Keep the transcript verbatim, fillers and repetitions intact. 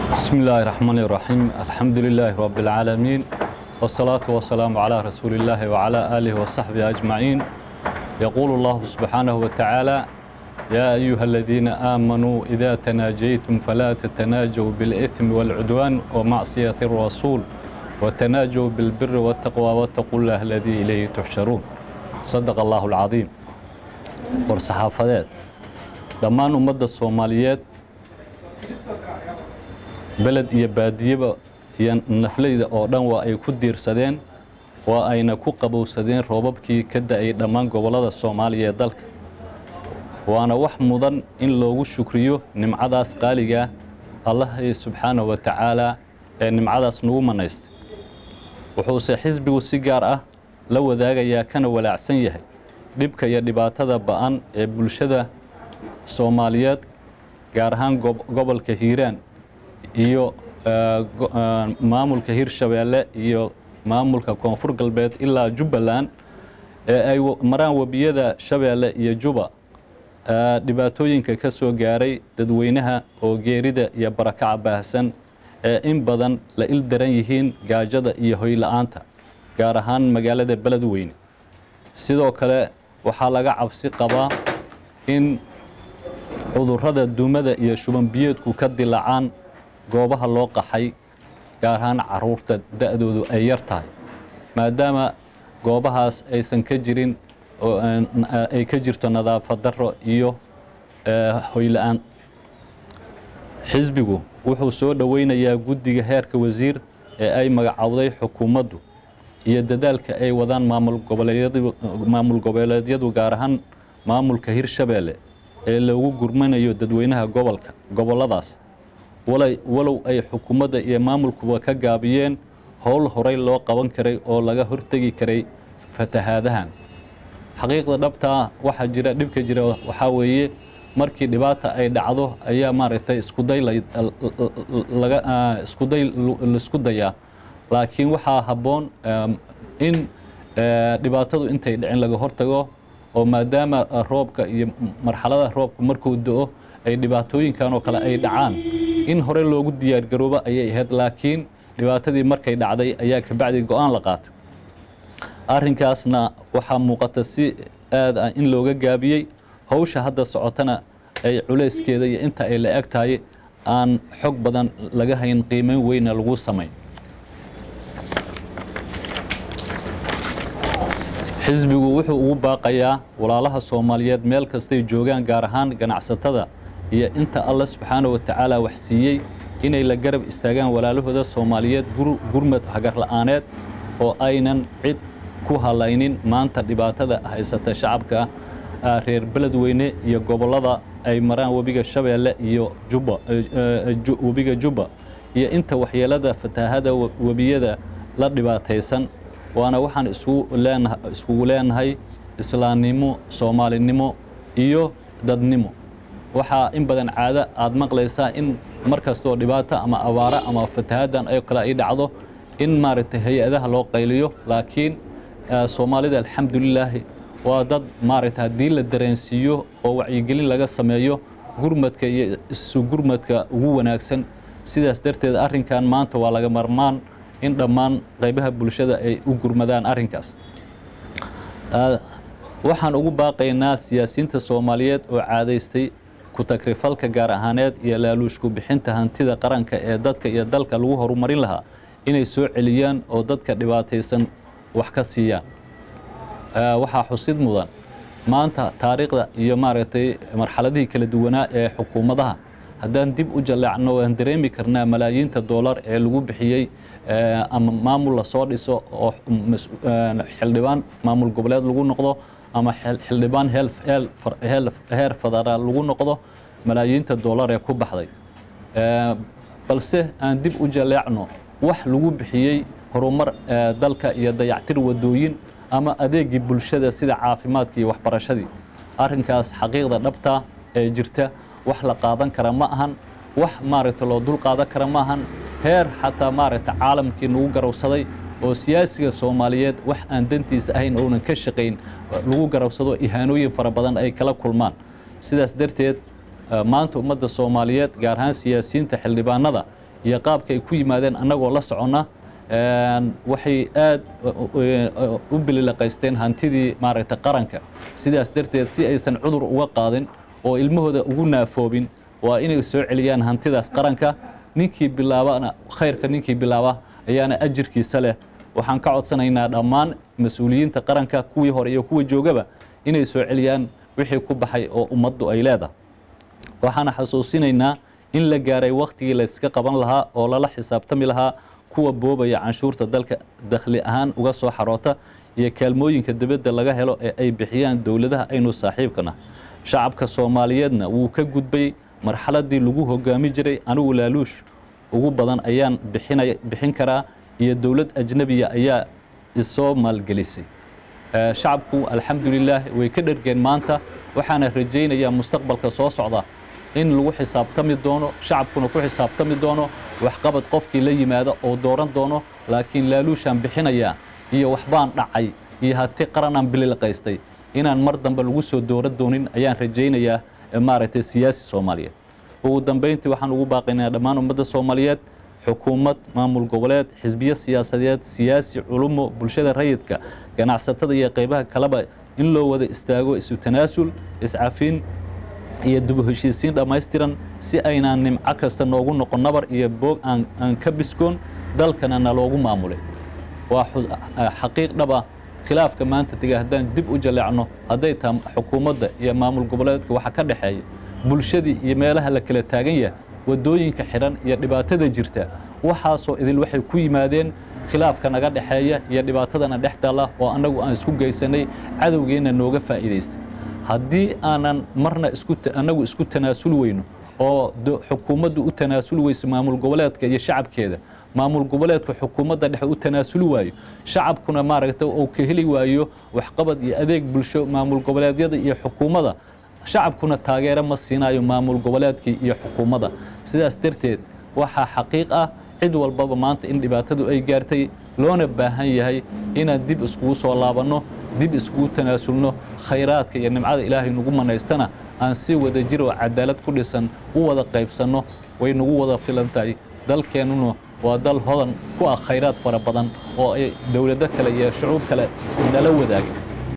بسم الله الرحمن الرحيم الحمد لله رب العالمين والصلاة والسلام على رسول الله وعلى آله وصحبه أجمعين. يقول الله سبحانه وتعالى: يا أيها الذين آمنوا إذا تناجيتم فلا تتناجوا بالإثم والعدوان ومعصية الرسول وتناجوا بالبر والتقوى واتقوا الله الذي إليه تحشرون. صدق الله العظيم. والصحافات دمان أمد الصوماليات بلد iyo baadiyaba iyo nafleyda oo dhan waa ay ku diirsadeen waa ayna ku qabowsadeen roobabkii ka da'ay dhammaan gobolada Soomaaliya ee dalka. waana wax mudan in loogu shukriyo nimcadaas qaaliga Allah subhanahu wa ta'ala ee nimcadaas nagu manaystay. wuxuu xisbigu si gaar ah la wadaagayaa kana walaacsan yahay dhibka iyo dhibaatada ba'an ee bulshada Soomaaliyeed gaar ahaan gobolka Hiiraan iyo maamulka Hirshabeelle iyo maamulka Koonfur Galbeed ilaa Jubbaland ee ay maraan wabiyada Shabeelle iyo Juba dhibaatooyinka ka soo gaaray dadweynaha oo geerida iyo barakaca baahsan ee in badan la il daran yihiin gaajada iyo hoy la'aanta gaar ahaan magaalada Beledweyne. sidoo kale waxaa laga cabsi qabaa in cudurrada duumada iyo shuban biyeedku ka dilaacaan goobaha loo qaxay gaar ahaan caruurta da'doodu ay yar tahay maadaama goobahaas aysan ka jirin oo ay ka jirto nadaafad darro iyo hoy la'aan. xisbigu wuxuu soo dhaweynayaa guddiga heerka wasiir ee ay magacawday xukuumaddu iyo dadaalka ay wadaan maamul goboleedyadu maamul goboleedyadu gaar ahaan maamulka Hirshabeelle ee lagu gurmanayo dadweynaha gobolka goboladaas walow ay xukuumadda iyo maamulkuba ka gaabiyeen howl horay loo qaban karay oo laga hortagi karay fatahaadahan. xaqiiqda dhabta waxa jira dhibka jira waxa weeye markii dhibaata ay dhacdo ayaa maaragtay isku day laga isku day la isku dayaa laakiin waxa haboon in dhibaatadu intay dhicin laga hortago oo maadaama roobka iyo marxalada roobka markuu da'o ay dhibaatooyinkan oo kale ay dhacaan in hore loogu diyaar garooba ayay ahayd laakiin dhibaatadii markay dhacday ayaa ka bacdi go'aan la qaatay. arrinkaasna waxa muuqata si aad ah in looga gaabiyay hawsha hadda socotana ay culeyskeeda iyo inta ay la eg tahay aan xog badan laga hayn qiimeyn weyn lagu sameyn. xisbigu wuxuu ugu baaqayaa walaalaha Soomaaliyeed meel kastay joogaan gaar ahaan ganacsatada iyo inta Allah subhanahu wa ta'ala wax siiyay inay la garab istaagaan walaalahooda Soomaaliyeed gurmad hagar la'aaneed oo aynan cid ku halaynin maanta dhibaatada haysata shacabka reer Beledweyne iyo gobolada ay maraan wabiga Shabeelle iyo Juba wabiga Juba iyo inta waxyeelada fatahaada wabiyada la dhibaataysan. waana waxaan isku leenahay isku leenahay islaamnimo Soomaalinimo iyo dadnimo. waxa in badan caada aad maqlaysaa in markastoo dhibaato ama abaara ama fatahaadan ay kala ay dhacdo in maaragtay hay'adaha loo qayliyo laakiin Soomaalida alxamdulillah waa dad maaragtay hadii la dareensiyo oo wacyigelin laga sameeyo gurmadka iyo isu gurmadka ugu wanaagsan. sidaas darteed arrinkan maanta waa laga marmaan in dhammaan qaybaha bulshada ay u gurmadaan arrinkaas. waxaan ugu baaqaynaa siyaasiyiinta Soomaaliyeed oo caadaystay ku takrifalka gaar ahaaneed iyo laaluushku bixinta hantida qaranka ee dadka iyo dalka lagu horumarin lahaa inay soo celiyaan oo dadka dhibaataysan wax ka siiyaan. waxaa xusid mudan maanta taariikhda iyo maaragtay marxaladii kala duwanaa ee xukuumadaha haddaan dib u jaleecno waan dareemi karnaa malaayiinta dollar ee lagu bixiyay ama maamul la soo dhiso oo xildhibaan maamul goboleed lagu noqdo ama xildhibaan heer federaal lagu noqdo malaayiinta dollar ee ku baxday. balse aan dib u jaleecno wax lagu bixiyay horumar dalka iyo dayactir wadooyin ama adeegii bulshada sida caafimaadka iyo waxbarashadii. arrinkaas xaqiiqda dhabta ee jirta wax la qaadan kara ma ahan wax maaragtay loo dul qaadan kara ma ahan heer xataa maaragtay caalamkii nagu garowsaday oo siyaasiga Soomaaliyeed wax aan dantiisa ahayn oo aan ka shaqeyn lagu garowsado ihaanooyin fara badan ay kala kulmaan. sidaas darteed maanta ummadda Soomaaliyeed gaar ahaan siyaasiyiinta xildhibaanada iyo qaabka ay ku yimaadeen annagoo la soconna waxay aad u bililaqaysteen hantidii maaragtay qaranka sidaas darteed si aysan cudur uga qaadin oo ilmahooda ugu naafoobin waa inay soo celiyaan hantidaas qaranka ninkii bilaabana khayrka ninkii bilaaba ayaana ajirkiisa leh waxaan ka codsanaynaa dhammaan mas-uuliyiinta qaranka kuwii hore iyo kuwa joogaba inay soo celiyaan wixii ku baxay oo ummaddu ay leedahay waxaana xasuusinaynaa in la gaaray waqtigii la iska qaban lahaa oo lala xisaabtami lahaa kuwa boobaya canshuurta dalka dakhli ahaan uga soo xaroota iyo kaalmooyinka dibadda laga helo ee ay bixiyaan dowladaha aynu saaxiibkana shacabka Soomaaliyeedna wuu ka gudbay marxaladii lagu hogaami jiray anigu laaluush ugu badan ayaan bixinay bixin karaa iyo dawlad ajnabiya ayaa isoo maalgelisay shacabku alxamdulillaah way ka dhargeen maanta waxaana rajaynayaa mustaqbalka soo socda in lagu xisaabtami doono shacabkuna ku xisaabtami doono waxqabad qofkii la yimaado oo dooran doono laakiin laaluushaan bixinaya iyo waxbaan dhacay iyo hati qaranaan bililqaystay inaan mar dambe lagu soo dooran doonin ayaan rajaynayaa maaragtay siyaasi Soomaaliyeed ugu dambeyntii waxaan ugu baaqaynaa dhammaan ummadda Soomaaliyeed xukuumad maamul goboleed xisbiyo siyaasadeed siyaasi culumo bulshada rayidka ganacsatada iyo qaybaha kaleba in loo wada istaago isu tanaasul iscafin iyo dib u heshiisiin dhammaystiran si aynaan nimco kasta noogu noqon nabar iyo boog aan aan ka biskoon dalkana naloogu maamulay waa xaqiiq dhaba khilaafka maanta tiga haddaan dib u jaleecno hadday tahay xukuumadda iyo maamul goboleedka waxa ka dhaxeeya bulshadii iyo meelaha la kala taagan yahay wadooyinka xiran iyo dhibaatada jirta waxaasoo idil waxay ku yimaadeen khilaafka naga dhaxeeya iyo dhibaatadana dhex taala oo annagu aan isku geysanay cadowgeena nooga faa'iideystay haddii aanan marna isku annagu isku tanaasul weyno oo xukuumaddu u tanaasul weyso maamul goboleedka iyo shacabkeeda maamul goboleedka xukuumadda dhexe u tanaasul waayo shacabkuna maaragtay oo ka heli waayo waxqabad iyo adeeg bulsho maamul goboleedyada iyo xukuumadda shacabkuna taageero ma siinayo maamul goboleedkii iyo xukuumadda sidaas darteed waxa xaqiiq ah cid walbaba maanta in dhibaatadu ay gaartay loona baahan yahay inaan dib iskugu soo laabanno dib iskugu tanaasulno khayraadka iyo nimcada ilaahay nagu manaystana aan si wada jir oo cadaalad ku dhisan u wada qaybsanno way nagu wada filantahay dalkeenuna waa dal hodan ku ah khayraad fara badan oo ay dawlado kale iyo shucuub kale nala wadaageen